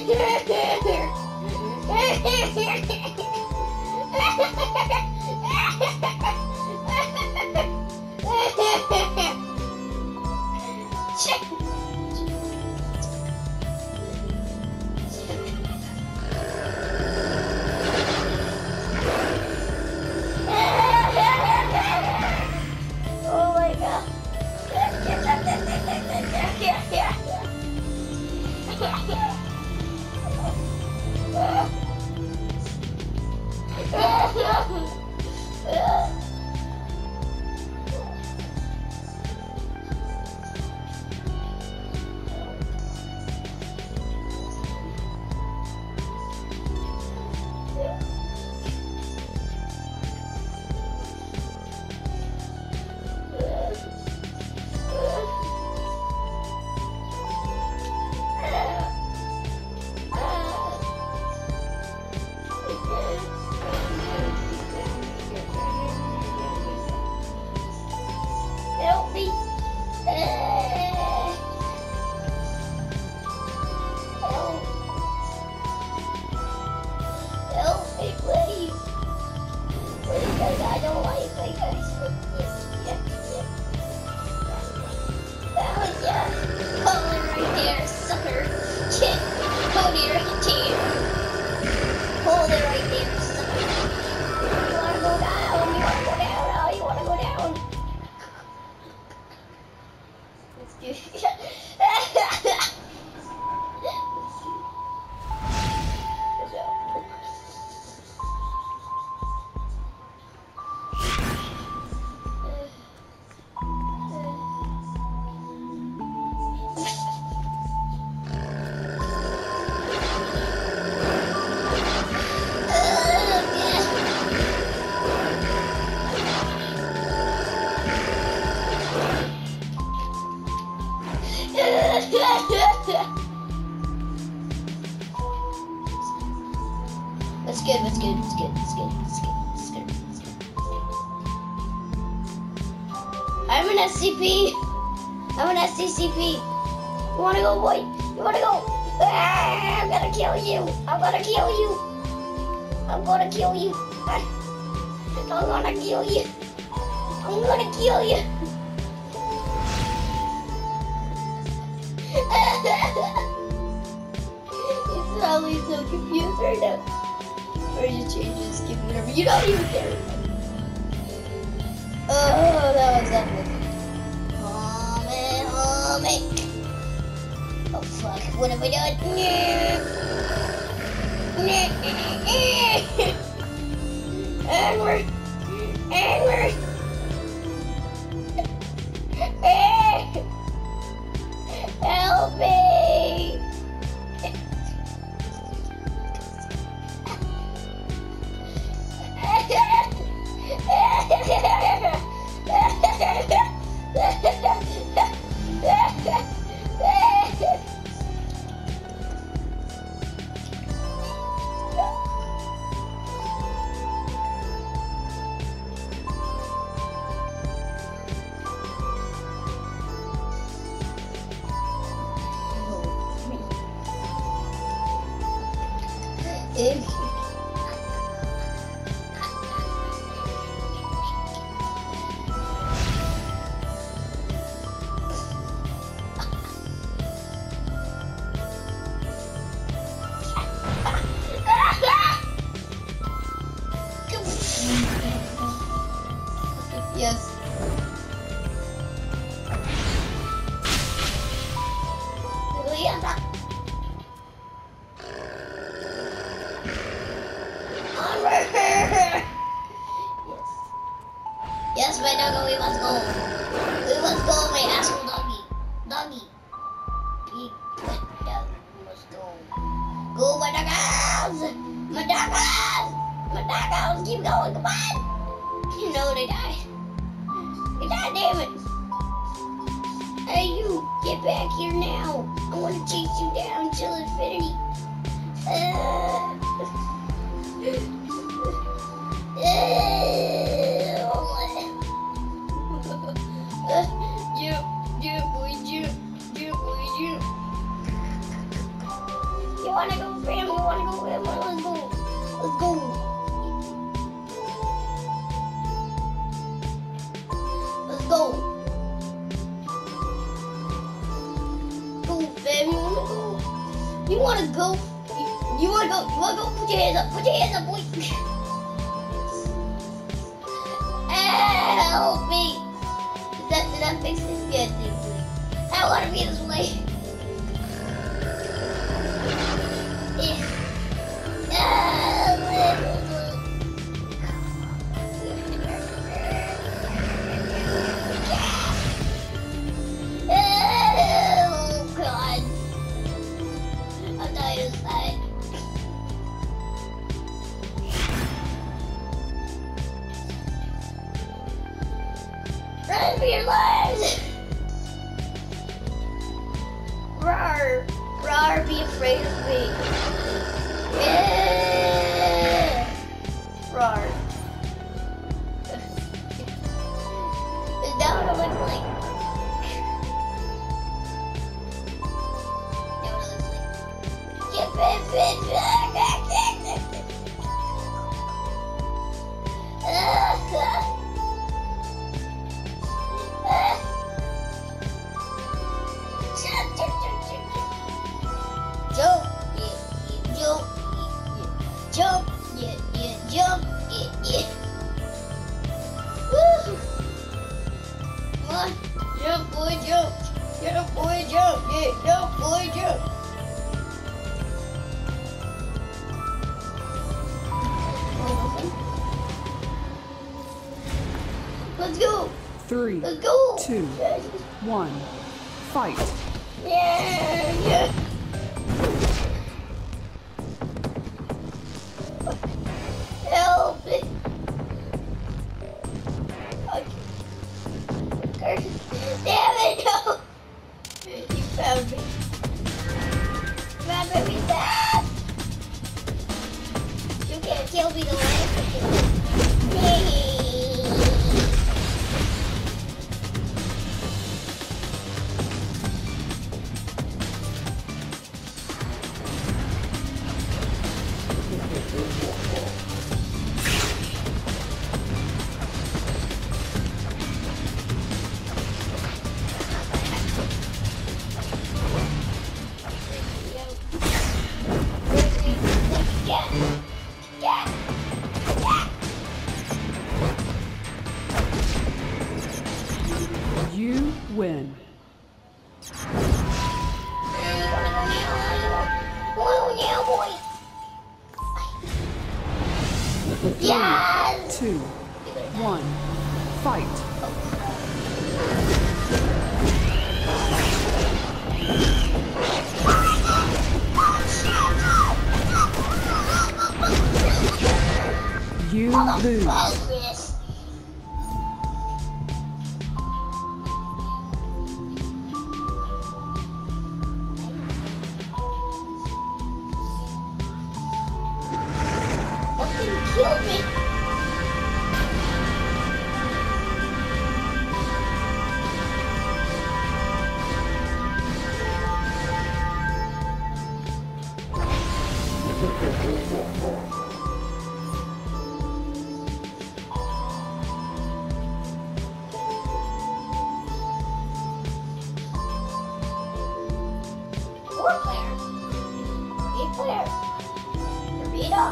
Oh my god. Help me. Help me, please. Please, guys, I don't like it, guys. Oh, yeah. Hold it right there, sucker. Shit. Hold it right there. Hold it right there, sucker. You wanna go down? You wanna go down? Oh, you wanna go down? Let's do it. That's good, that's good, that's good, that's good, that's good, that's good, that's good. I'm an SCP. I'm an SCCP. You wanna go, boy? You wanna go? Ah, I'm gonna kill you. I'm gonna kill you. I'm gonna kill you. I'm gonna kill you. I'm gonna kill you. He's probably so confused right now. Or you change his skin, whatever. You don't even care. Oh, that was epic. Oh man. Oh fuck, what have I done? Edward. Help me. Yes. Yes, my doggo, we must go. We must go, my asshole doggy. Doggy. Big wet dog, we must go. Go, my doggos! My doggos! My doggos, keep going, come on! You know they died. They died, damn it. Hey, you, get back here now. I want to chase you down till infinity. Jump, boy, jump, boy, jump. You wanna go You wanna go? You wanna go? You wanna go? Put your hands up! Put your hands up, boy! Help me! Did that fix this? Yeah, it did. I don't wanna be this way. Run for your lives! Roar! Roar, be afraid of me. Yeah! Roar. Is that what it looks like? Is that what it looks like? Get fit. Jump, yeah. Woo! Come on, jump, boy, jump. Get up, boy, jump. Yeah, jump, boy, jump. Let's go. 3, Let's go. 2, 1, fight. Yeah. Help me. Okay. Damn it, no. You found me. Found me fast. You can't kill me the way. You win. Yes! 2, 1, fight. You lose. Kill me. Four player. 8 player. Dorito.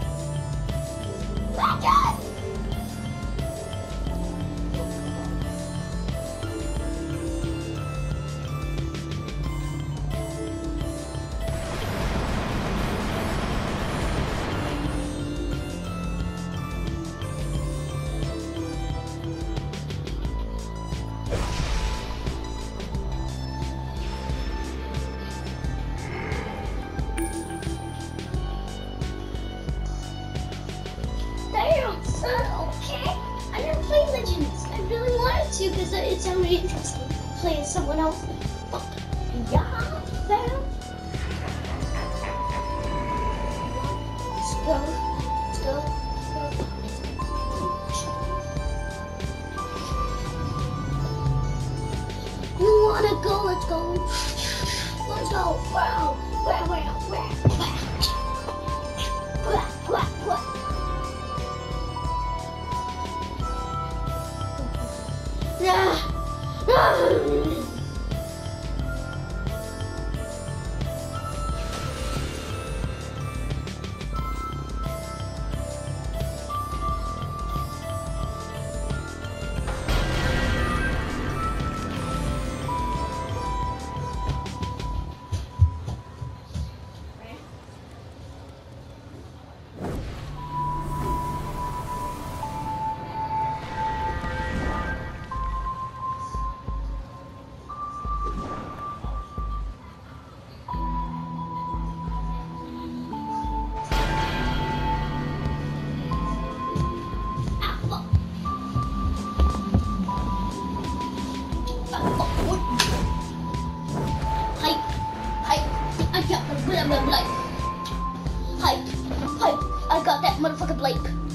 Legend! Damn, son, okay. I never played Legends. I really wanted to because it sounded interesting playing someone else. Fuck. Yeah, fam. Let's go. You wanna go? Let's go. Let's go. Wow. Blake. Hype. Hype. I got that motherfucker Blake.